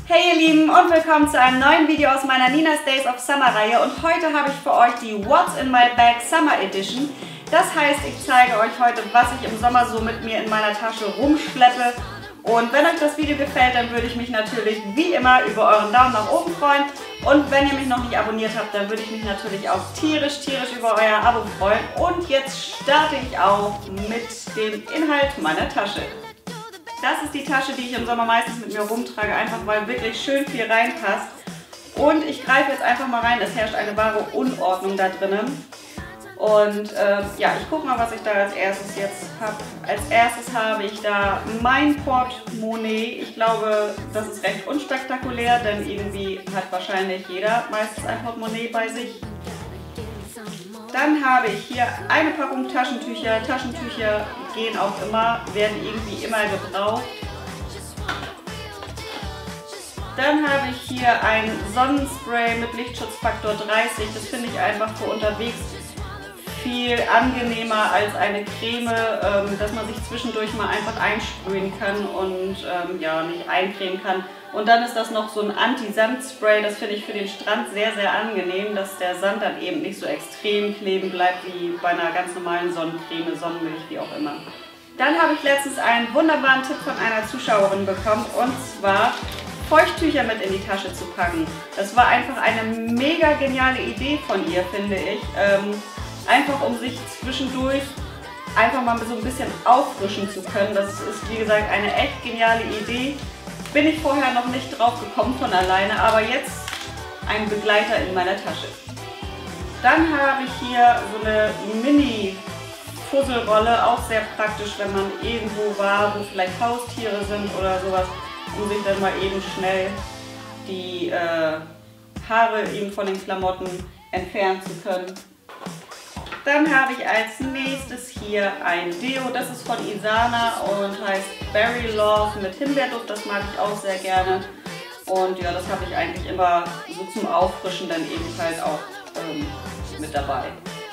Hey ihr Lieben und willkommen zu einem neuen Video aus meiner Nina's Days of Summer Reihe und heute habe ich für euch die What's in my Bag Summer Edition. Das heißt, ich zeige euch heute, was ich im Sommer so mit mir in meiner Tasche rumschleppe. Und wenn euch das Video gefällt, dann würde ich mich natürlich wie immer über euren Daumen nach oben freuen. Und wenn ihr mich noch nicht abonniert habt, dann würde ich mich natürlich auch tierisch über euer Abo freuen. Und jetzt starte ich auch mit dem Inhalt meiner Tasche. Das ist die Tasche, die ich im Sommer meistens mit mir rumtrage, einfach weil wirklich schön viel reinpasst. Und ich greife jetzt einfach mal rein, es herrscht eine wahre Unordnung da drinnen. Und ja, ich gucke mal, was ich da als erstes jetzt habe. Als erstes habe ich da mein Portemonnaie. Ich glaube, das ist recht unspektakulär, denn irgendwie hat wahrscheinlich jeder meistens ein Portemonnaie bei sich. Dann habe ich hier eine Packung Taschentücher. Taschentücher gehen auch immer, werden irgendwie immer gebraucht. Dann habe ich hier ein Sonnenspray mit Lichtschutzfaktor 30. Das finde ich einfach für unterwegs viel angenehmer als eine Creme, dass man sich zwischendurch mal einfach einsprühen kann und ja, nicht eincremen kann. Und dann ist das noch so ein Anti-Sand-Spray, das finde ich für den Strand sehr angenehm, dass der Sand dann eben nicht so extrem kleben bleibt wie bei einer ganz normalen Sonnencreme, Sonnenmilch, wie auch immer. Dann habe ich letztens einen wunderbaren Tipp von einer Zuschauerin bekommen, und zwar Feuchttücher mit in die Tasche zu packen. Das war einfach eine mega geniale Idee von ihr, finde ich. Einfach um sich zwischendurch einfach mal so ein bisschen auffrischen zu können. Das ist wie gesagt eine echt geniale Idee. Bin ich vorher noch nicht drauf gekommen von alleine, aber jetzt ein Begleiter in meiner Tasche. Dann habe ich hier so eine Mini-Fusselrolle, auch sehr praktisch, wenn man irgendwo war, wo vielleicht Haustiere sind oder sowas, um sich dann mal eben schnell die Haare eben von den Klamotten entfernen zu können. Dann habe ich als nächstes hier ein Deo, das ist von Isana und heißt Berry Love mit Himbeerduft, das mag ich auch sehr gerne. Und ja, das habe ich eigentlich immer so zum Auffrischen dann eben halt auch mit dabei.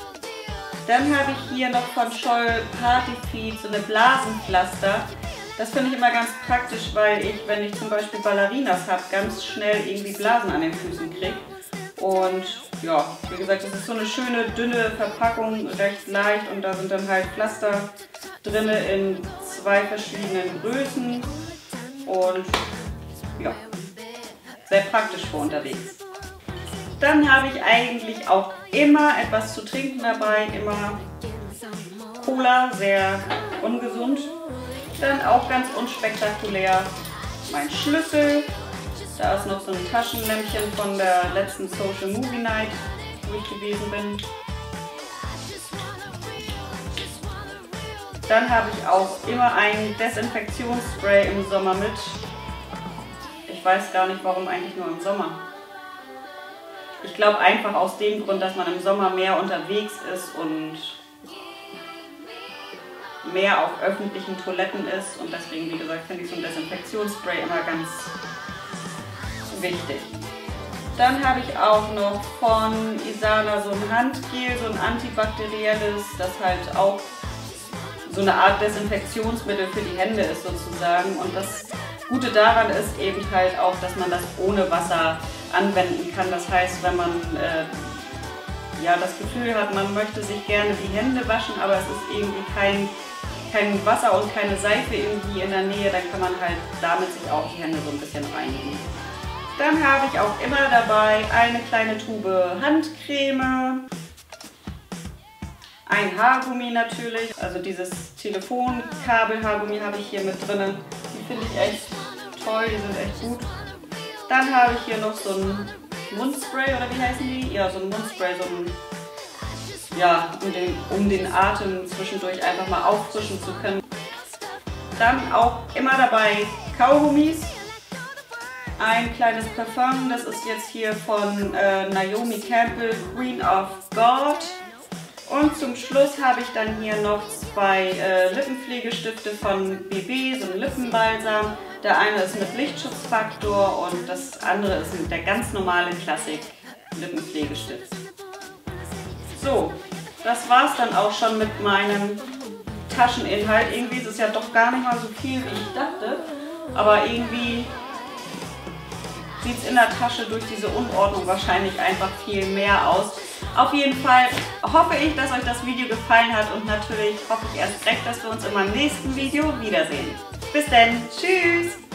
Dann habe ich hier noch von Scholl Party Feet so eine Blasenpflaster. Das finde ich immer ganz praktisch, weil ich, wenn ich zum Beispiel Ballerinas habe, ganz schnell irgendwie Blasen an den Füßen kriege. Und ja, wie gesagt, das ist so eine schöne, dünne Verpackung, recht leicht, und da sind dann halt Pflaster drin in zwei verschiedenen Größen und ja, sehr praktisch für unterwegs. Dann habe ich eigentlich auch immer etwas zu trinken dabei, immer Cola, sehr ungesund. Dann auch ganz unspektakulär mein Schlüssel. Da ist noch so ein Taschenlämpchen von der letzten Social Movie Night, wo ich gewesen bin. Dann habe ich auch immer ein Desinfektionsspray im Sommer mit. Ich weiß gar nicht, warum eigentlich nur im Sommer. Ich glaube einfach aus dem Grund, dass man im Sommer mehr unterwegs ist und mehr auf öffentlichen Toiletten ist. Und deswegen, wie gesagt, finde ich so ein Desinfektionsspray immer ganz wichtig. Dann habe ich auch noch von Isana so ein Handgel, so ein antibakterielles, das halt auch so eine Art Desinfektionsmittel für die Hände ist sozusagen. Und das Gute daran ist eben halt auch, dass man das ohne Wasser anwenden kann. Das heißt, wenn man ja, das Gefühl hat, man möchte sich gerne die Hände waschen, aber es ist irgendwie kein Wasser und keine Seife irgendwie in der Nähe, dann kann man halt damit sich auch die Hände so ein bisschen reinigen. Dann habe ich auch immer dabei eine kleine Tube Handcreme, ein Haargummi natürlich, also dieses Telefonkabel-Haargummi habe ich hier mit drin. Die finde ich echt toll, die sind echt gut. Dann habe ich hier noch so ein Mundspray, oder wie heißen die? Ja, so ein Mundspray, so ein, ja, um den Atem zwischendurch einfach mal auffrischen zu können. Dann auch immer dabei Kaugummis. Ein kleines Parfum, das ist jetzt hier von Naomi Campbell, Queen of God. Und zum Schluss habe ich dann hier noch zwei Lippenpflegestifte von BB, so ein Lippenbalsam. Der eine ist mit Lichtschutzfaktor und das andere ist der ganz normale Klassik Lippenpflegestift. So, das war es dann auch schon mit meinem Tascheninhalt. Irgendwie ist es ja doch gar nicht mal so viel, wie ich dachte. Aber irgendwie sieht es in der Tasche durch diese Unordnung wahrscheinlich einfach viel mehr aus. Auf jeden Fall hoffe ich, dass euch das Video gefallen hat und natürlich hoffe ich erst recht, dass wir uns in meinem nächsten Video wiedersehen. Bis dann, tschüss!